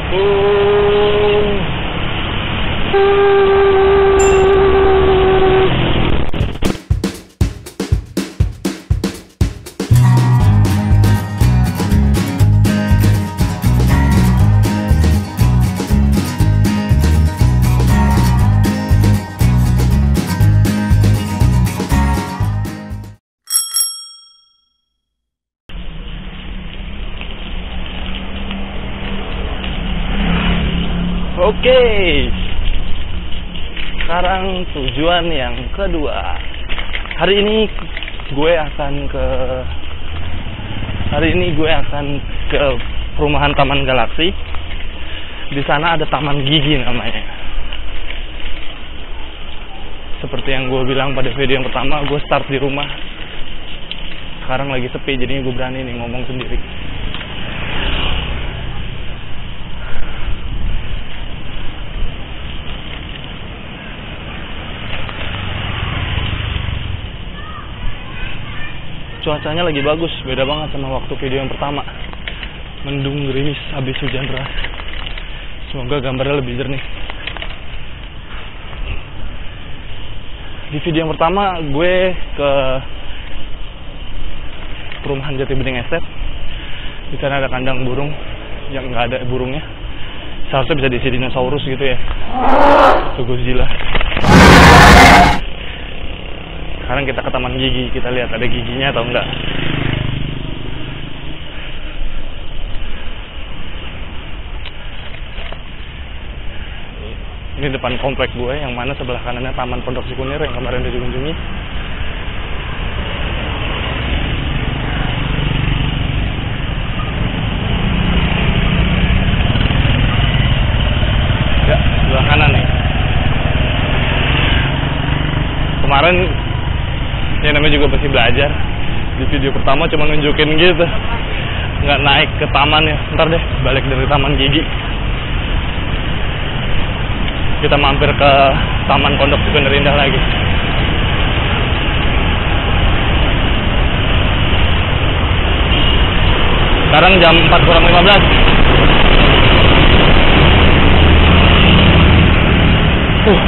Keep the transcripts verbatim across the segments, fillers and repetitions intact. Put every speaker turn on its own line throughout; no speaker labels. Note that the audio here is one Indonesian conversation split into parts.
Oke, sekarang tujuan yang kedua. Hari ini gue akan ke Hari ini gue akan ke perumahan Taman Galaksi. Di sana ada Taman Gigi namanya. Seperti yang gue bilang pada video yang pertama, gue start di rumah. Sekarang lagi sepi, jadinya gue berani nih ngomong sendiri. Cuacanya lagi bagus, beda banget sama waktu video yang pertama. Mendung gerimis habis hujan deras. Semoga gambarnya lebih jernih. Di video yang pertama gue ke perumahan Jati Bening Estate. Di sana ada kandang burung yang nggak ada burungnya. Seharusnya bisa diisi dinosaurus gitu ya. Itu Godzilla. Sekarang kita ke Taman Gigi, kita lihat ada giginya atau enggak. Ini depan komplek gue, yang mana sebelah kanannya Taman Pondok Cikunir yang kemarin udah dikunjungi. Ya, sebelah kanan nih. Kemarin ya namanya juga masih belajar. Di video pertama cuma nunjukin gitu, nggak naik ke taman ya. Ntar deh balik dari Taman Gigi, kita mampir ke Taman Pondok Cikunir Indah lagi. Sekarang jam empat kurang lima belas. uh.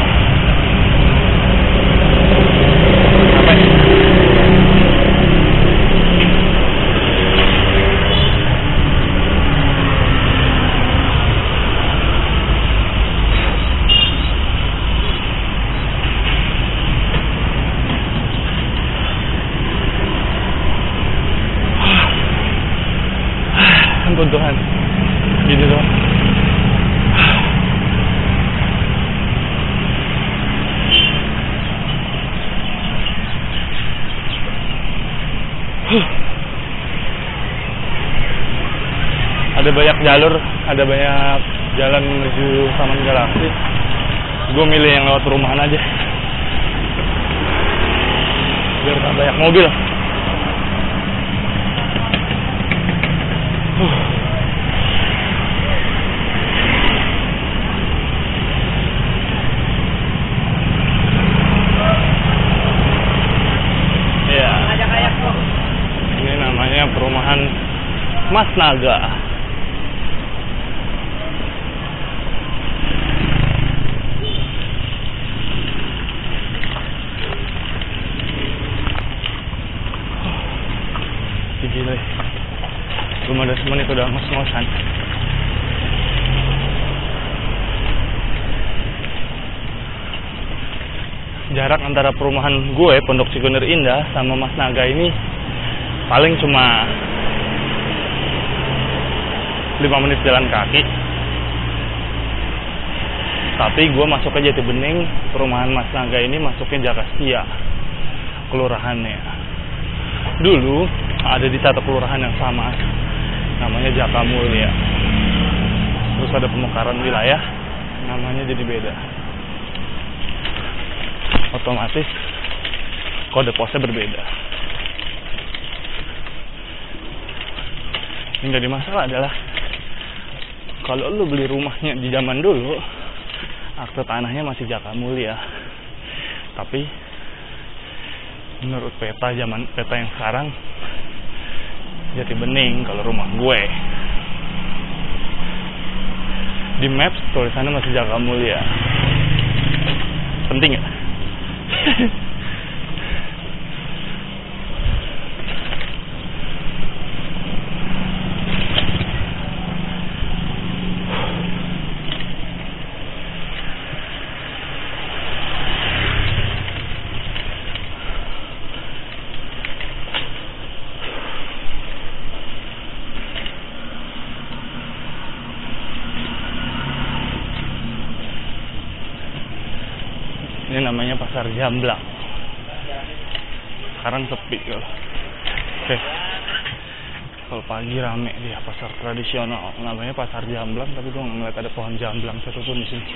Ampun Tuhan, gini doang. Ada banyak jalur, ada banyak jalan menuju Taman Galaksi. Gue milih yang lewat perumahan aja, biar tak banyak mobil. Perumahan Mas Naga. Gila, belum ada semenit udah ngos-ngosan. Jarak antara perumahan gue Pondok Cikunir Indah sama Mas Naga ini paling cuma lima menit jalan kaki. Tapi gue masuknya Jati Bening, perumahan Mas Naga ini masuknya Jakastia, kelurahannya. Dulu ada di satu kelurahan yang sama, namanya Jakamulya. Terus ada pemekaran wilayah, namanya jadi beda. Otomatis kode posnya berbeda. Yang jadi masalah adalah kalau lu beli rumahnya di zaman dulu, akte tanahnya masih Jakamulya. Tapi menurut peta zaman peta yang sekarang Jati Bening kalau rumah gue. Di Maps tulisannya masih Jagamulia. Penting ya? Ini namanya Pasar Jamblang. Sekarang sepi kalau. Oke. Kalau pagi rame dia, pasar tradisional. Namanya Pasar Jamblang, tapi gue nggak ngeliat ada pohon jamblang satupun di sini.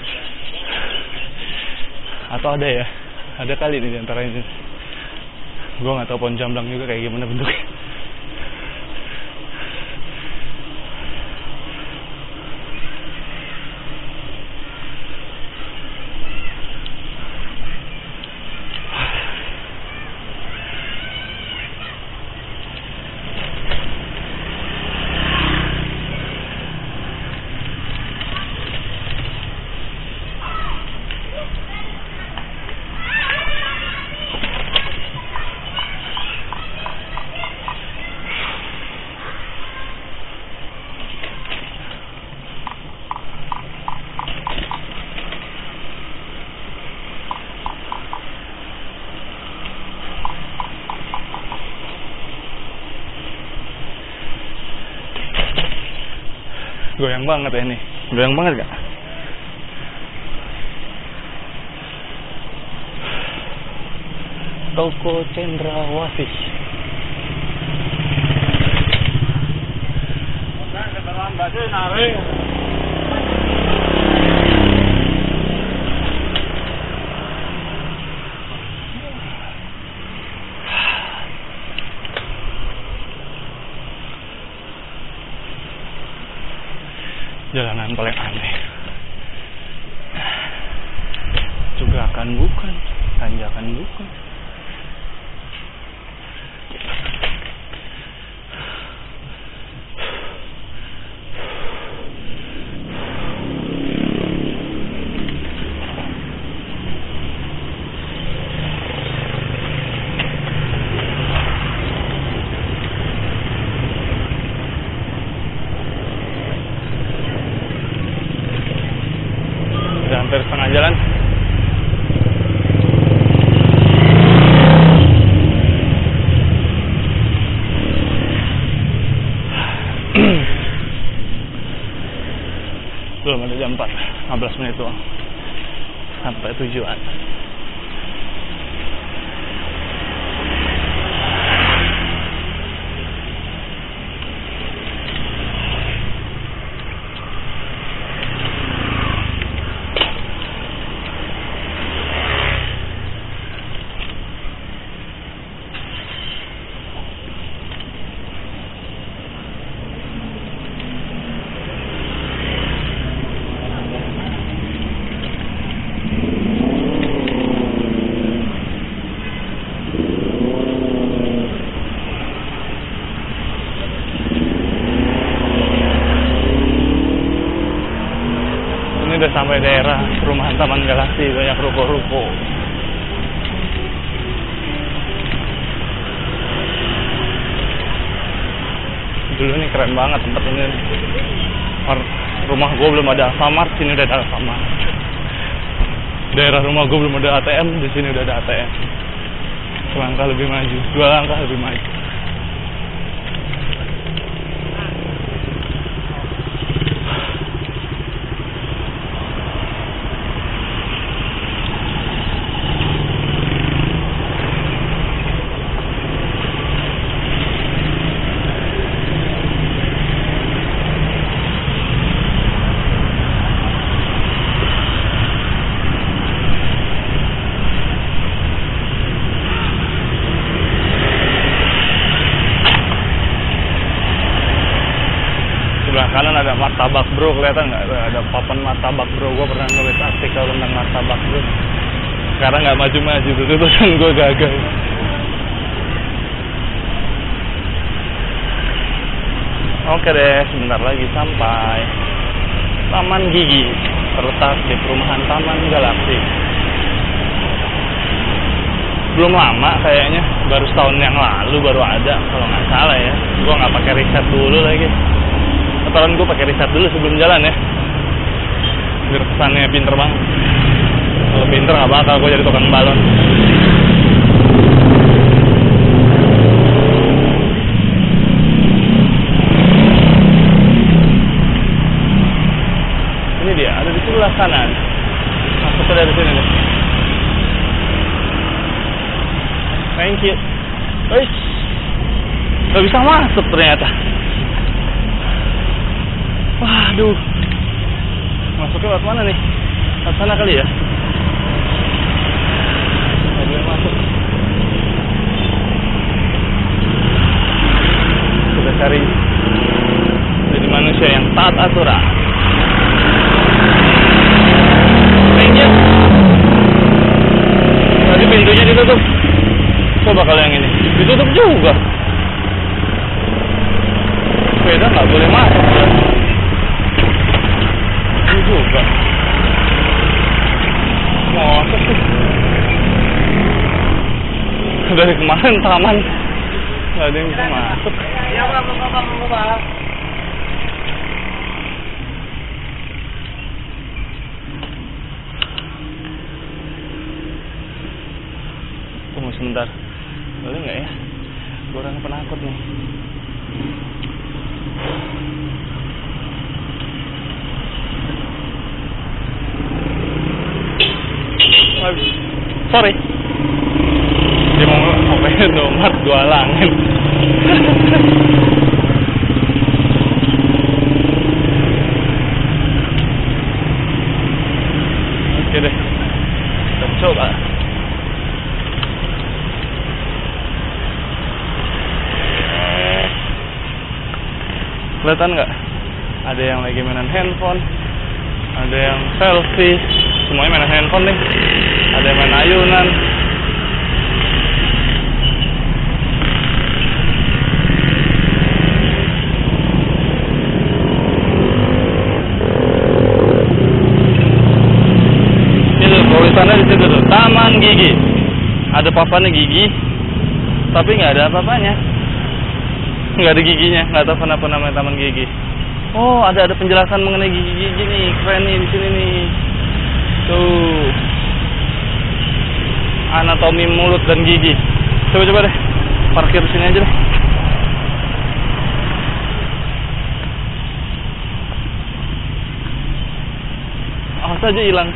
Atau ada ya? Ada kali nih di antara ini. Gue nggak tahu pohon jamblang juga kayak gimana bentuknya. Goyang banget ya ini. Goyang banget gak? Toko Cendrawasih. Jalanan paling aneh. Jugakan bukan, tanjakan bukan. Hampir setengah jalan. Belum ada jam empat, lima belas menit doang sampai tujuan. Udah sampai daerah perumahan Taman Galaksi, banyak ruko-ruko. Dulu nih keren banget tempat ini. Rumah gue belum ada Alfamart, sini udah ada Alfamart. Daerah rumah gue belum ada A T M, di sini udah ada A T M. Selangkah lebih maju, dua langkah lebih maju. Sebelah kanan ada martabak bro, kelihatan nggak? Ada papan martabak bro. Gue pernah nulis artikel tentang martabak bro. Sekarang nggak maju-maju, berarti tulisan gue gagal. Oke deh, sebentar lagi sampai. Taman Gigi terletak di perumahan Taman Galaksi. Belum lama kayaknya, baru setahun yang lalu baru ada kalau nggak salah ya. Gue nggak pakai riset dulu lagi. Aturan gue pakai riset dulu sebelum jalan ya, biar kesannya pinter banget. Kalau pinter nggak bakal gue jadi tukang balon. Ini dia, ada di sebelah kanan. Masuknya dari sini nih. Thank you. Wih, gak bisa masuk ternyata. Waduh, masuknya lewat mana nih? Lewat sana kali ya? Gak boleh masuk. Kita cari jadi manusia yang taat aturan. Thank you. Tadi pintunya ditutup. Coba kalau yang ini ditutup juga. Sepeda nggak boleh masuk ya. Ini juga. Masuk sih. Dari kemarin taman nggak ada yang bisa masuk. Ya bang, bang, bang, bang. Tunggu sebentar. Boleh nggak ya? Gue orang penakut nih. Sorry. Dia mau ngapain nomor dua langit. Oke deh. Kita coba. Kelihatan nggak? Ada yang lagi mainan handphone, ada yang selfie, semuanya mainan handphone nih. Ada yang main ayunan. Itu tulisannya di situ tuh, Taman Gigi. Ada papannya gigi, tapi nggak ada apa-apanya. Nggak ada giginya, nggak tahu kenapa namanya Taman Gigi. Oh, ada ada penjelasan mengenai gigi-gigi nih, keren nih di sini nih. Tuh, anatomi mulut dan gigi. Coba-coba deh, parkir di sini aja deh. Awas aja hilang.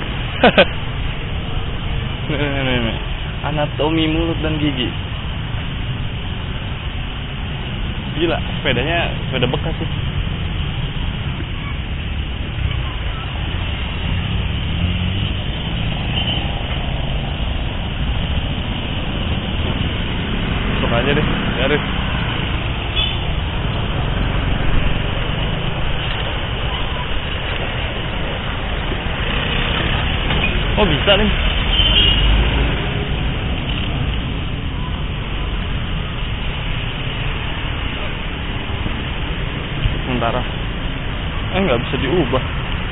nih, nih, nih, nih. Anatomi mulut dan gigi. Gila, sepedanya sepeda bekas sih. Masuk aja deh, garis. Oh bisa nih. Sementara eh nggak bisa diubah.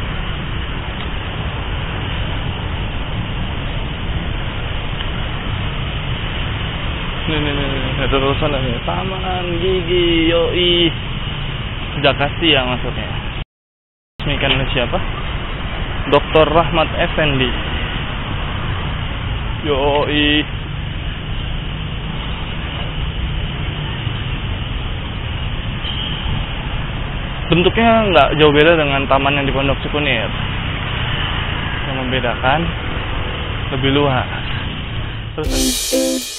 Nih nih nih, nih. Ada tulisan nih, Taman Gigi Yoi Jakastia maksudnya. Resmikan oleh siapa? Doktor Rahmat Effendi. Yoi. Bentuknya nggak jauh beda dengan taman yang di Pondok Cikunir. Yang membedakan lebih luas. Terus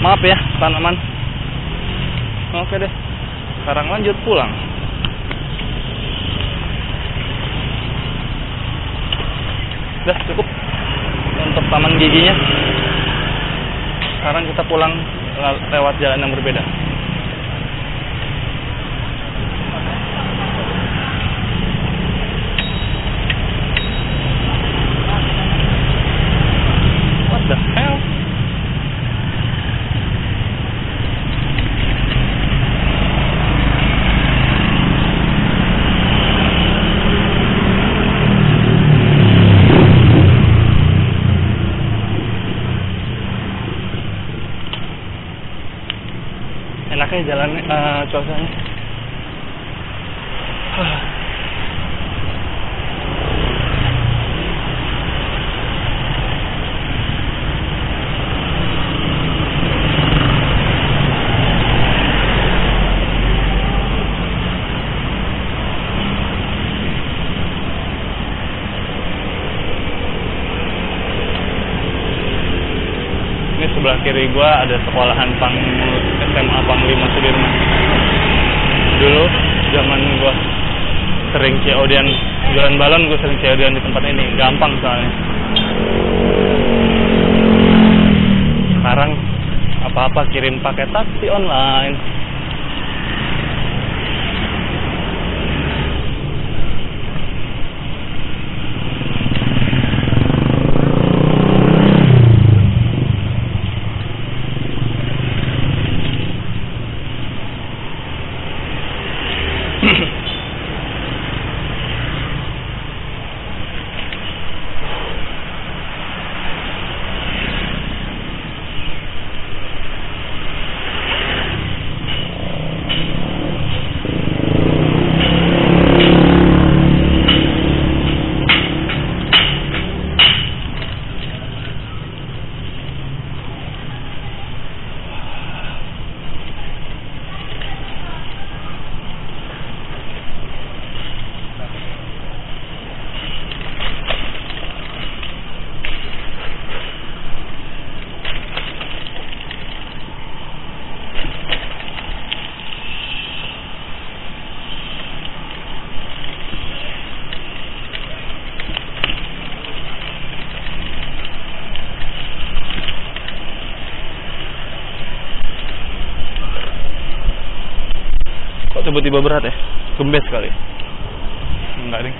Maaf ya tanaman. Oke deh, sekarang lanjut pulang. Udah cukup untuk taman giginya. Sekarang kita pulang lewat jalan yang berbeda. What the hell? Enaknya jalan uh, cuacanya. Ini sebelah kiri gua ada sekolahan Pang S M A Panglima Sudirman. Dulu zaman gua sering C O D-an jualan balon, gua sering C O D-an di tempat ini, gampang soalnya. Sekarang apa-apa kirim pakai taksi online. Tiba-tiba berat ya, gembes kali. Enggak deh.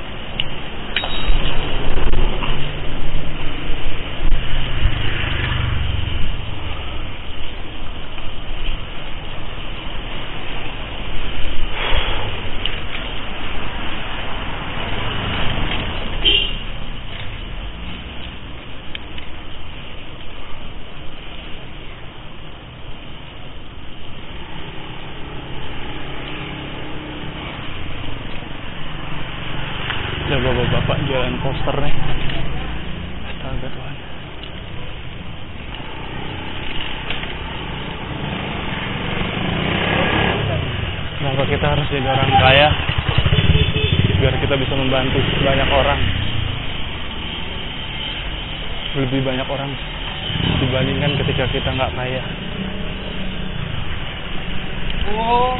Ya bapak-bapak jualan poster nih. Astaga Tuhan. Kenapa kita harus jadi orang kaya? Biar kita bisa membantu banyak orang. Lebih banyak orang dibandingkan ketika kita nggak kaya. Oh.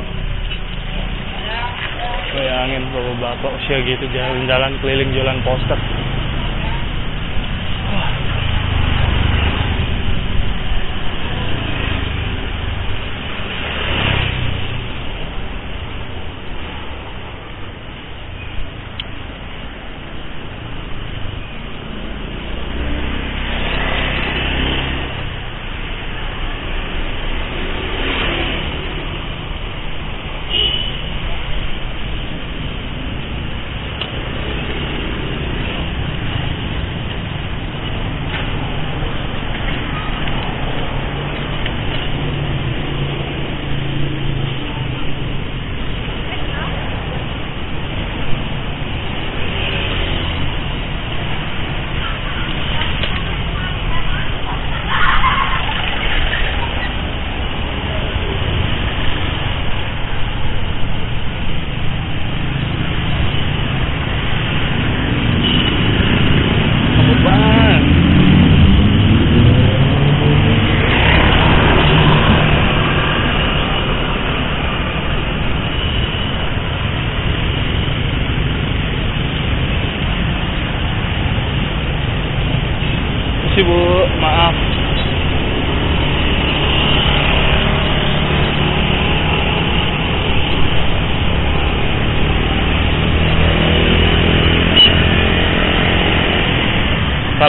Bayangin bapak-bapak usia gitu jalan-jalan keliling jualan poster.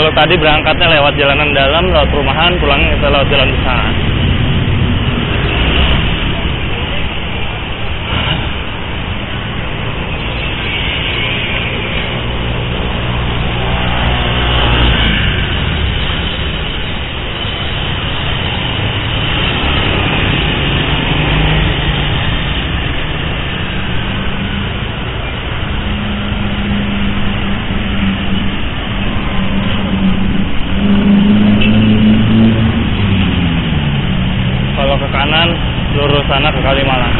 Kalau tadi berangkatnya lewat jalanan dalam, lewat perumahan, pulangnya kita lewat jalan besar. Lurus sana ke Kalimalang.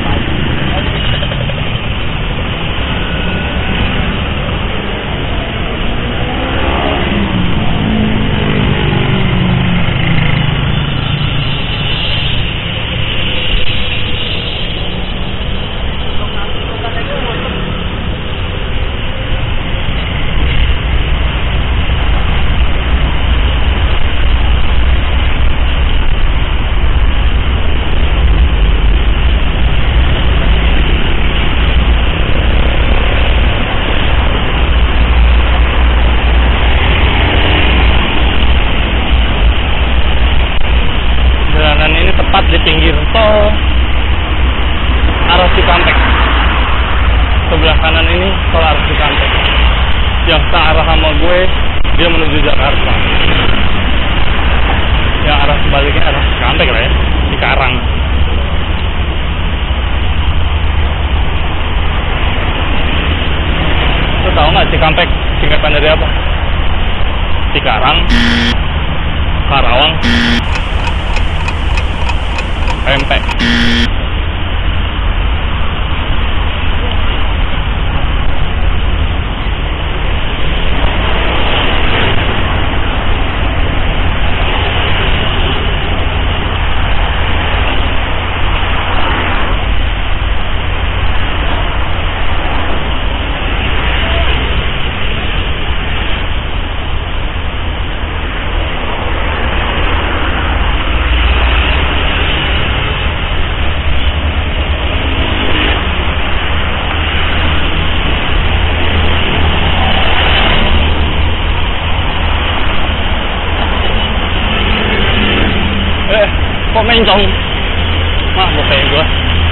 Tepat di pinggir tol arah Cikampek. Sebelah kanan ini tol arah Cikampek. Yang searah sama gue, dia menuju Jakarta. Yang arah sebaliknya arah Cikampek lah ya, di Karang. Lo tau nggak Cikampek singkatan dari apa? Cikarang, Karawang, Pempek. Kok mencong? Mah, bukain gua.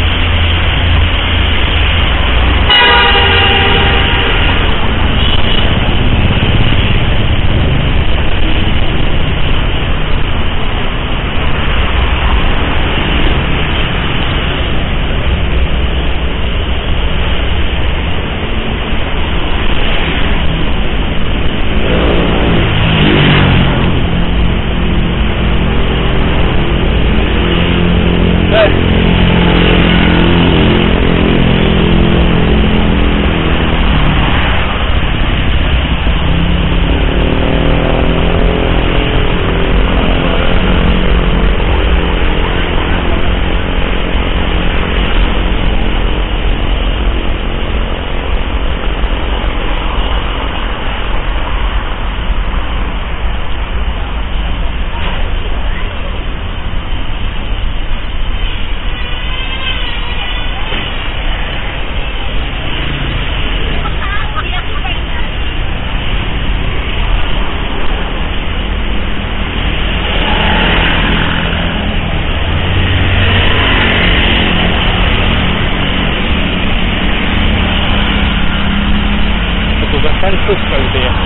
Sensus kali itu ya.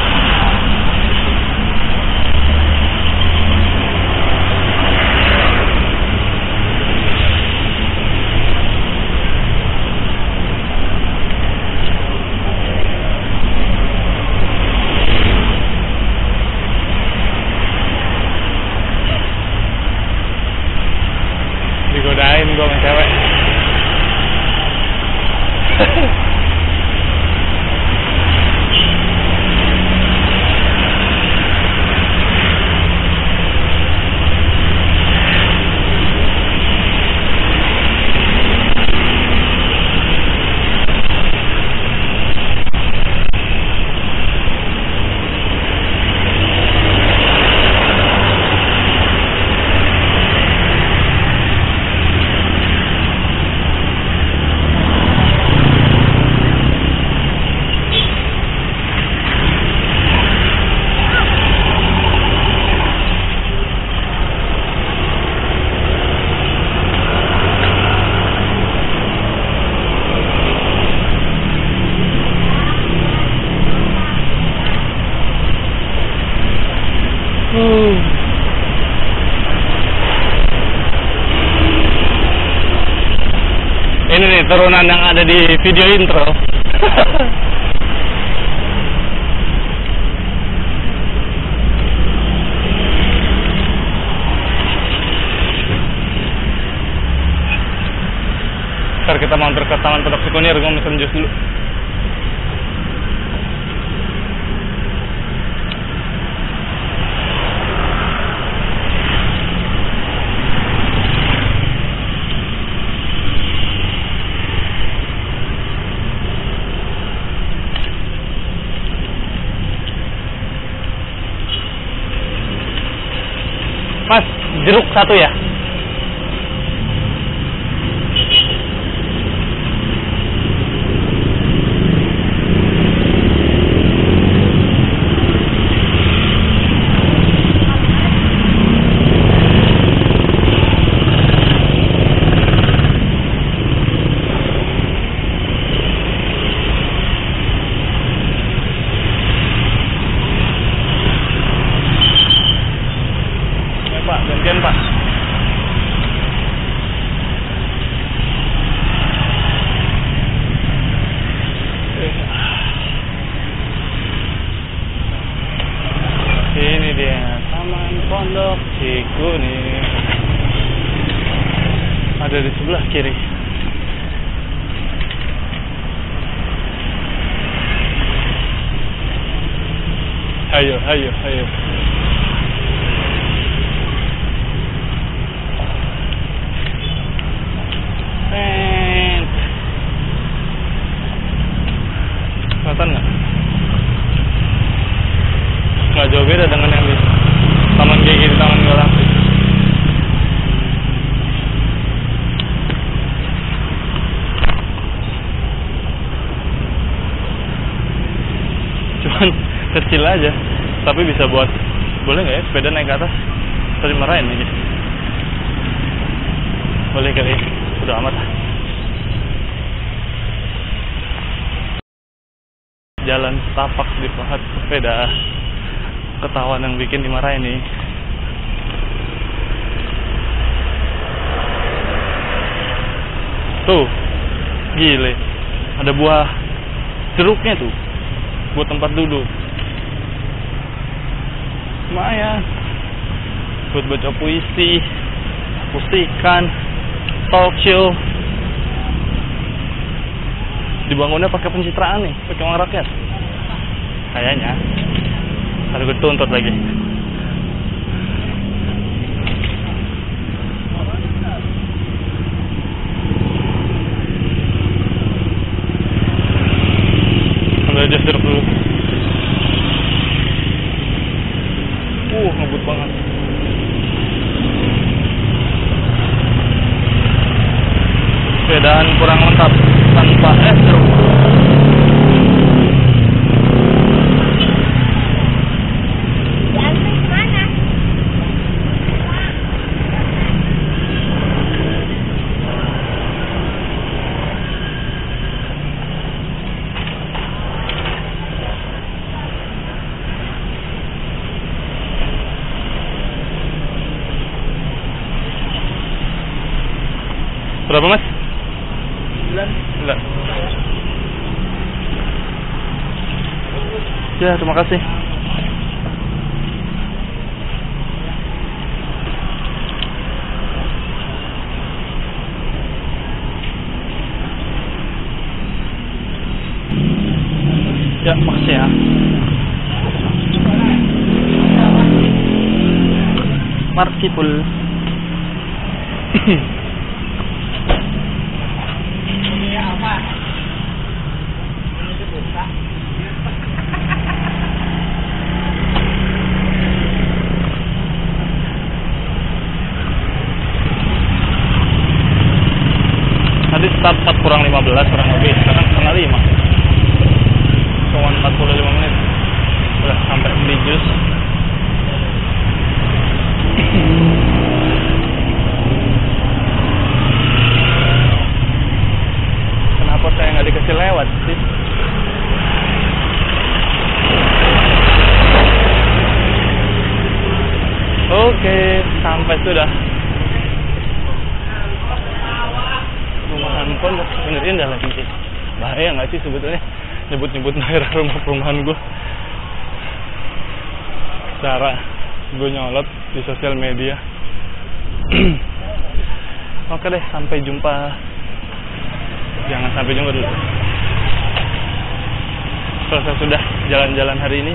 Digodain gua sama cewek. nih turunan yang ada di video intro. Ntar kita mampir ke Taman Pondok Sikunir, gue mesen jus dulu. Mas, jeruk satu ya? Gantian Pak. Ini dia Taman Pondok Sikunir. Ada di sebelah kiri. Ayo, ayo, ayo. Kelihatan nggak? Nggak jauh beda dengan yang di Taman Gigi di Taman Galaksi. Cuman kecil aja, tapi bisa buat, boleh nggak ya sepeda naik ke atas? Tadi marahin aja. Boleh kali, udah amat. Jalan tapak di pahat sepeda, ketahuan yang bikin dimarahin nih. Tuh, gile, ada buah jeruknya tuh, buat tempat duduk. Lumayan, buat baca puisi, pustikan, talk show. Dibangunnya pakai pencitraan nih, pakai uang rakyat. Kayaknya. Harus gue tuntut lagi. Ambil aja jeruk dulu. Uh, ngebut banget. Sepedaan kurang lengkap tanpa es jeruk. Berapa mas? sembilan. Enggak. Ya, terima kasih. Ya, makasih ya. Markipul. Tadi start empat kurang lima belas kurang lebih, sekarang setengah lima. Cuma empat puluh lima menit. Udah sampai beli jus. Kenapa saya nggak dikasih lewat sih? Oke, sampai sudah. Rumah perumahan pondok sebenarnya udah lagi bahaya nggak sih sebetulnya nyebut-nyebut daerah rumah perumahan gue. Cara gue nyolot di sosial media. Oke deh, sampai jumpa. Jangan sampai jumpa dulu. Selesai sudah jalan-jalan hari ini.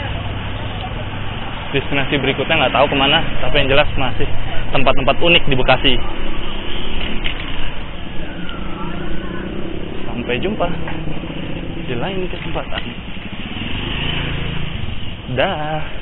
Destinasi berikutnya nggak tahu kemana, tapi yang jelas masih tempat-tempat unik di Bekasi. Sampai jumpa di lain kesempatan. Dah.